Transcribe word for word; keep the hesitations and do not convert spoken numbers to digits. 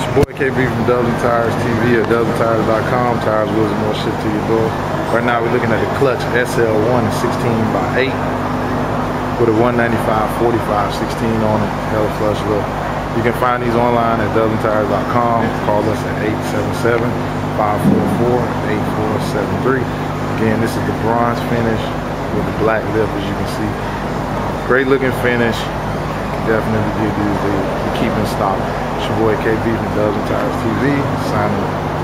your boy K B from Dublin Tires T V or Dublin Tires dot com. Tires, wheels, and more shit to your door. Right now we're looking at the Klutch S L one sixteen by eight with a one ninety-five forty-five sixteen on it, Hellaflush look. You can find these online at Dublin Tires dot com. Call us at eight seven seven, five four four, eight four seven three. Again, this is the bronze finish with the black lip, as you can see. Great looking finish. Definitely give these the, the keep in stock. It's your boy K B from Dublin Tires T V signing.